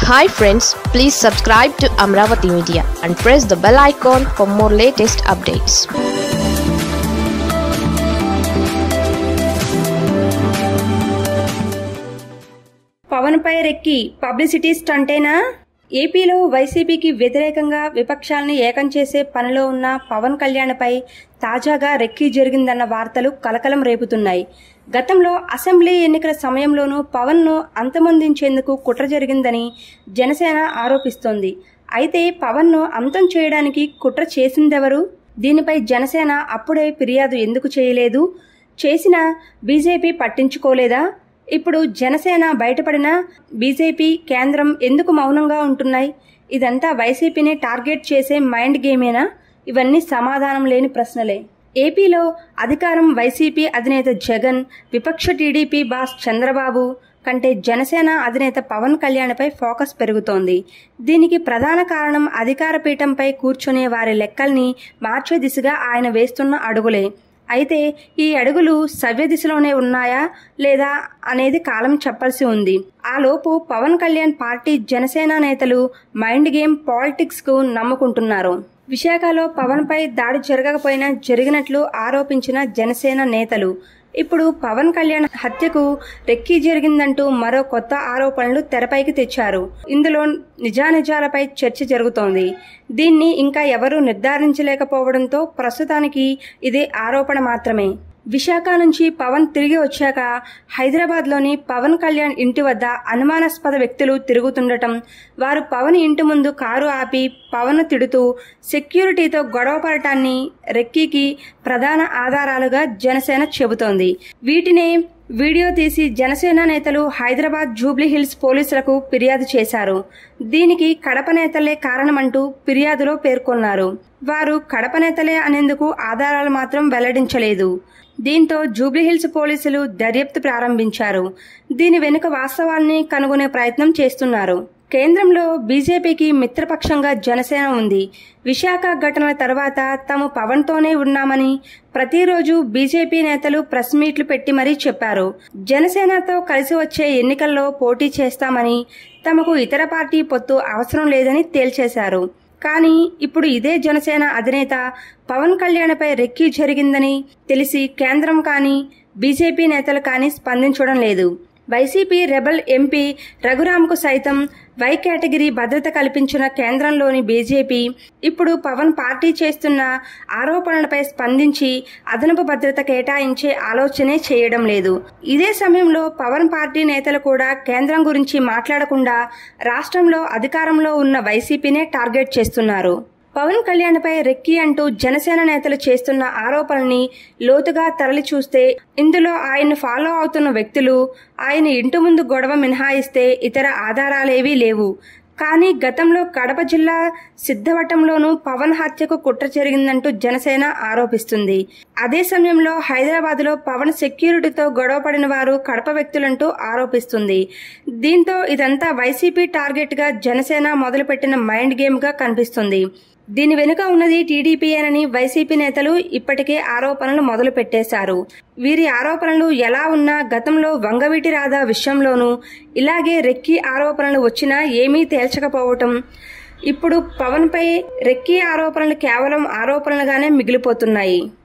Hi friends, please subscribe to Amaravathi Media and press the bell icon for more latest updates. Pawan పై recce publicity స్టంటేనా? ఏపీలో వైసీపీకి వ్యతిరేకంగా విపక్షాలను ఏకం చేసే పనిలో ఉన్న పవన్ కళ్యాణ్ పై తాజాగా రెక్కి జరిగిందన్న వార్తలు కలకలం రేపుతున్నాయి. గతంలో అసెంబ్లీ ఎన్నికల సమయంలోనూ పవన్ ను అంతమొందించేందుకు కుట్ర జరిగిందని జనసేన ఆరోపిస్తోంది. అయితే పవన్ ను అంతం చేయడానికి కుట్ర చేసిందెవరు? దీనిపై జనసేన అప్పుడే ఫిర్యాదు ఎందుకు చేయలేదు? చేసినా బీజేపీ పట్టించుకోలేదా? ఇప్పుడు జనసేన బయటపడిన బీజేపీ కేంద్రం ఎందుకు మౌనంగా ఉంటున్నాయి? ఇదంతా వైసీపీని టార్గెట్ చేసే మైండ్ గేమేనా? ఇవన్నీ సమాధానం లేని ప్రశ్నలే. ఏపీలో అధికారం వైసీపీ అధినేత జగన్, విపక్ష టీడీపీ బాస్ చంద్రబాబు కంటే జనసేన అధినేత పవన్ కళ్యాణ్ పై ఫోకస్ పెరుగుతోంది. దీనికి ప్రధాన కారణం అధికార పీఠంపై కూర్చునే వారి లెక్కల్ని మార్చే దిశగా ఆయన వేస్తున్న అడుగులే. అయితే ఈ అడుగులు సవ్య దిశలోనే ఉన్నాయా లేదా అనేది కాలం చెప్పాల్సి ఉంది. ఆ లోపు పవన్ కళ్యాణ్ పార్టీ జనసేన నేతలు మైండ్ గేమ్ పాలిటిక్స్ కు నమ్ముకుంటున్నారు. విశాఖలో పవన్ పై దాడి జరగకపోయినా జరిగినట్లు ఆరోపించిన జనసేన నేతలు ఇప్పుడు పవన్ కళ్యాణ్ హత్యకు రెక్కి జరిగిందంటూ మరో కొత్త ఆరోపణలు తెరపైకి తెచ్చారు. ఇందులో నిజానిజాలపై చర్చ జరుగుతోంది. దీన్ని ఇంకా ఎవరూ నిర్ధారించలేకపోవడంతో ప్రస్తుతానికి ఇది ఆరోపణ మాత్రమే. విశాఖ నుంచి పవన్ తిరిగి వచ్చాక హైదరాబాద్లోని పవన్ కళ్యాణ్ ఇంటి వద్ద అనుమానాస్పద వ్యక్తులు తిరుగుతుండటం, వారు పవన్ ఇంటి ముందు కారు ఆపి పవన్ తిడుతూ సెక్యూరిటీతో గొడవ పడటాన్ని రెక్కీకి ప్రధాన ఆధారాలుగా జనసేన చెబుతోంది. వీటినే వీడియో తీసి జనసేన నేతలు హైదరాబాద్ జూబ్లీ హిల్స్ పోలీసులకు ఫిర్యాదు చేశారు. దీనికి కడప నేతలే కారణమంటూ ఫిర్యాదులో పేర్కొన్నారు. వారు కడప నేతలే అనేందుకు ఆధారాలు మాత్రం వెల్లడించలేదు. దీంతో జూబ్లీహిల్స్ పోలీసులు దర్యాప్తు ప్రారంభించారు. దీని వెనుక వాస్తవాల్ని కనుగొనే ప్రయత్నం చేస్తున్నారు. కేంద్రంలో బీజేపీకి మిత్రపక్షంగా జనసేన ఉంది. విశాఖ ఘటనల తర్వాత తాము పవన్తోనే ఉన్నామని ప్రతిరోజు బీజేపీ నేతలు ప్రెస్ మీట్లు పెట్టి మరీ చెప్పారు. జనసేనతో కలిసి వచ్చే ఎన్నికల్లో పోటీ చేస్తామని, తమకు ఇతర పార్టీ పొత్తు అవసరం లేదని తేల్చేశారు. కానీ ఇప్పుడు ఇదే జనసేన అధినేత పవన్ కళ్యాణ్ పై రెక్కి జరిగిందని తెలిసి కేంద్రం కానీ బీజేపీ నేతలు కానీ స్పందించడం లేదు. వైసీపీ రెబల్ ఎంపీ రఘురాంకు సైతం వై కేటగిరీ భద్రత కల్పించిన కేంద్రంలోని బీజేపీ ఇప్పుడు పవన్ పార్టీ చేస్తున్న ఆరోపణలపై స్పందించి అదనపు భద్రత కేటాయించే ఆలోచనే చేయడం లేదు. ఇదే సమయంలో పవన్ పార్టీ నేతలు కూడా కేంద్రం గురించి మాట్లాడకుండా రాష్ట్రంలో అధికారంలో ఉన్న వైసీపీనే టార్గెట్ చేస్తున్నారు. పవన్ కళ్యాణ్ పై రెక్కి అంటూ జనసేన నేతలు చేస్తున్న ఆరోపణల్ని లోతుగా తరలి చూస్తే ఇందులో ఆయన్ను ఫాలో అవుతున్న వ్యక్తులు, ఆయన ఇంటి ముందు గొడవ మినహాయిస్తే ఇతర ఆధారాలేవీ లేవు. కానీ గతంలో కడప జిల్లా సిద్ధవటంలోనూ పవన్ హత్యకు కుట్ర జరిగిందంటూ జనసేన ఆరోపిస్తుంది. అదే సమయంలో హైదరాబాద్లో పవన్ సెక్యూరిటీతో గొడవ పడిన వారు కడప వ్యక్తులంటూ ఆరోపిస్తుంది. దీంతో ఇదంతా వైసీపీ టార్గెట్ గా జనసేన మొదలుపెట్టిన మైండ్ గేమ్ గా కనిపిస్తుంది. దీని వెనుక ఉన్నది టీడీపీయేనని వైసీపీ నేతలు ఇప్పటికే ఆరోపణలు మొదలు పెట్టేశారు. వీరి ఆరోపణలు ఎలా ఉన్నా గతంలో వంగవీటి రాధా విషయంలోనూ ఇలాగే రెక్కి ఆరోపణలు వచ్చినా ఏమీ తేల్చకపోవటం, ఇప్పుడు పవన్ పై రెక్కి ఆరోపణలు కేవలం ఆరోపణలుగానే మిగిలిపోతున్నాయి.